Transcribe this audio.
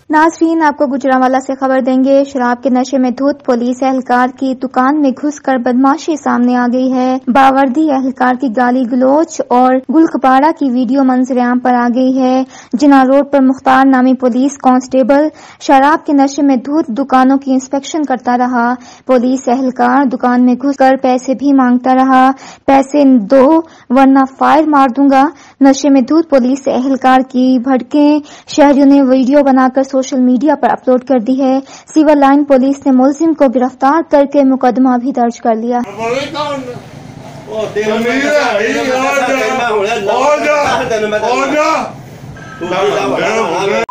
ناظرین، آپ کو گجرانوالہ سے خبر دیں گے۔ شراب کے نشے میں دھت پولیس اہلکار کی دکان میں گھس کر بدماشی سامنے آ گئی ہے۔ باوردی اہلکار کی گالی گلوچ اور گلکپاڑا کی ویڈیو منظر عام پر آ گئی ہے۔ جناح روڈ پر مختار نامی پولیس کانسٹیبل شراب کے نشے میں دھت دکانوں کی انسپیکشن کرتا رہا۔ پولیس اہلکار دکان میں گھس کر پیسے بھی مانگتا رہا۔ پیسے دو ورنہ فائر مار دوں گا۔ نشے میں دھت پولیس اہلکار کی بھڑکیں شہریوں نے ویڈیو بنا کر سوشل میڈیا پر اپلوڈ کر دی ہے۔ سیول لائن پولیس نے ملزم کو گرفتار کر کے مقدمہ بھی درج کر لیا ہے۔